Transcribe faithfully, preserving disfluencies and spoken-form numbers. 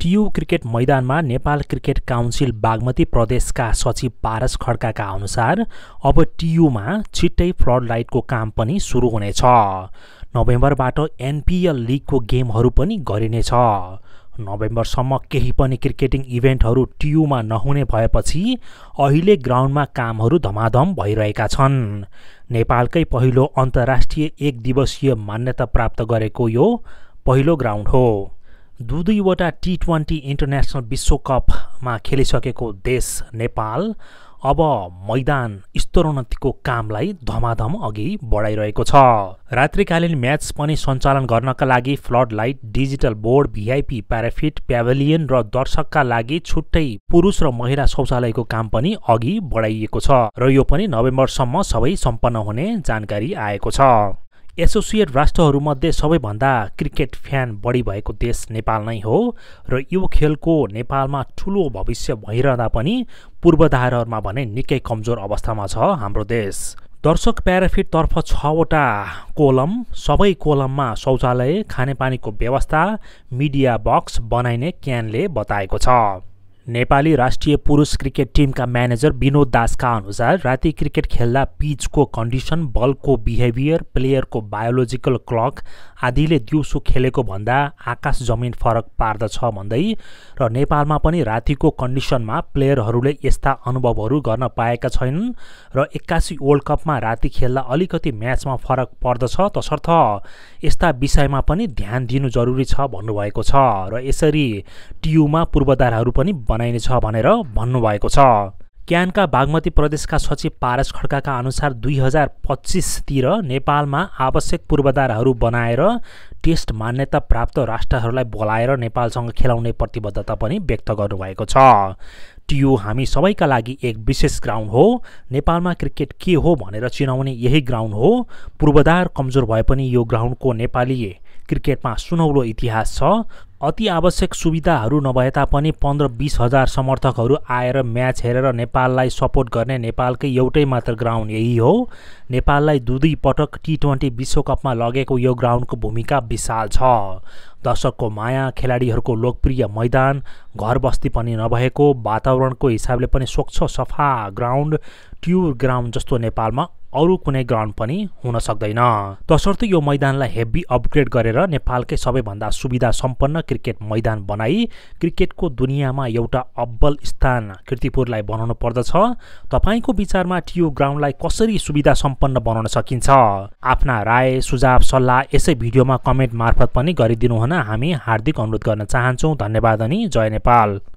TU cricket मैदानमा Nepal cricket council Bagmati प्रदेशका सचिव पारस खड्काका अनुसार अब टियुमा छिट्टै फ्लड लाइटको काम पनि सुरु हुनेछ। नोभेम्बरबाट एनपिएल लिगको गेमहरू पनि गरिनेछ। नोभेम्बरसम्म केही पनि क्रिकेटिङ इभेन्टहरू टियुमा नहुने भएपछि अहिले ग्राउन्डमा कामहरू धमाधम भइरहेका छन्। नेपालकै पहिलो अन्तर्राष्ट्रिय एक दिवसीय मान्यता प्राप्त गरेको यो पहिलो ग्राउन्ड हो। दुई दुईवटा टी ट्वेन्टी इन्टरनेसनल विश्वकपमा खेलिसकेको देश नेपाल अब मैदान स्तरोन्नतिको कामलाई धमाधम अघि बढाइरहेको छ। रात्रिकालीन म्याच पनि सञ्चालन गर्नका लागि flood light, digital board, VIP parapet, pavilion र दर्शकका लागि छुट्टै पुरुष र महिला शौचालयको काम पनि अघि बढाइएको छ र यो पनि नोभेम्बरसम्म सबै सम्पन्न हुने जानकारी आएको छ। एसोसिएट राष्ट्रहरूमध्ये सबैभन्दा क्रिकेट फ्यान बढी भएको देश नेपाल नै हो र यो खेलको नेपालमा ठुलो भविष्य भइरहँदा पनि पूर्वाधारहरूमा भने निकै कमजोर अवस्थामा छ हाम्रो देश। दर्शक प्याराफिटतर्फ छवटा कोलम, सबै कोलममा शौचालय, खानेपानीको व्यवस्था, मिडिया बक्स बनाइने क्यानले बताएको छ। नेपाली राष्ट्रिय पुरुष क्रिकेट टिमका म्यानेजर विनोद दासका अनुसार राति क्रिकेट खेल्दा पिचको कन्डिसन, बलको बिहेभियर, प्लेयरको बायोलोजिकल क्लक आदिले दिउँसो खेलेको भन्दा आकाश जमिन फरक पार्दछ भन्दै र नेपालमा पनि रातिको कन्डिसनमा प्लेयरहरूले यस्ता अनुभवहरू गर्न पाएका छैनन् र एक्कासी वर्ल्ड कपमा राति खेल्दा अलिकति म्याचमा फरक पर्दछ, तसर्थ यस्ता विषयमा पनि ध्यान दिनु जरुरी छ भन्नुभएको छ र यसरी टियुमा पूर्वाधारहरू पनि बनाइनेछ भनेर भन्नुभएको छ। क्यानका बागमती प्रदेशका सचिव पारस खड्काका अनुसार दुई हजार पच्चिसतिर नेपालमा आवश्यक पूर्वाधारहरू बनाएर टेस्ट मान्यता प्राप्त राष्ट्रहरूलाई बोलाएर नेपालसँग खेलाउने प्रतिबद्धता पनि व्यक्त गर्नुभएको छ। टियु हामी सबैका लागि एक विशेष ग्राउन्ड हो। नेपालमा क्रिकेट के हो भनेर चिनाउने यही ग्राउन्ड हो। पूर्वाधार कमजोर भए पनि यो ग्राउन्डको नेपाली क्रिकेटमा सुनौलो इतिहास छ। अति आवश्यक सुविधाहरू नभए तापनि पन्ध्र बिस हजार समर्थकहरू आएर म्याच हेरेर नेपाललाई सपोर्ट गर्ने नेपालकै एउटै मात्र ग्राउन्ड यही हो। नेपाललाई दुई दुई पटक टी ट्वेन्टी विश्वकपमा लगेको यो ग्राउन्डको भूमिका विशाल छ। दर्शकको माया, खेलाडीहरूको लोकप्रिय मैदान, घर बस्ती पनि नभएको, वातावरणको हिसाबले पनि स्वच्छ सफा ग्राउन्ड टियु ग्राउन्ड जस्तो नेपालमा अरू कुनै ग्राउन्ड पनि हुन सक्दैन। तसर्थ यो मैदानलाई हेभी अपग्रेड गरेर नेपालकै सबैभन्दा सुविधा सम्पन्न क्रिकेट मैदान बनाई क्रिकेटको दुनियाँमा एउटा अब्बल स्थान कीर्तिपुरलाई बनाउनु पर्दछ। तपाईको विचारमा टियु ग्राउन्डलाई कसरी सुविधा सम्पन्न बनाउन सकिन्छ? आफ्ना राय, सुझाव, सल्लाह यसै भिडियोमा कमेन्ट मार्फत पनि गरिदिनु हुन हामी हार्दिक अनुरोध गर्न चाहन्छौँ। धन्यवाद अनि जय नेपाल।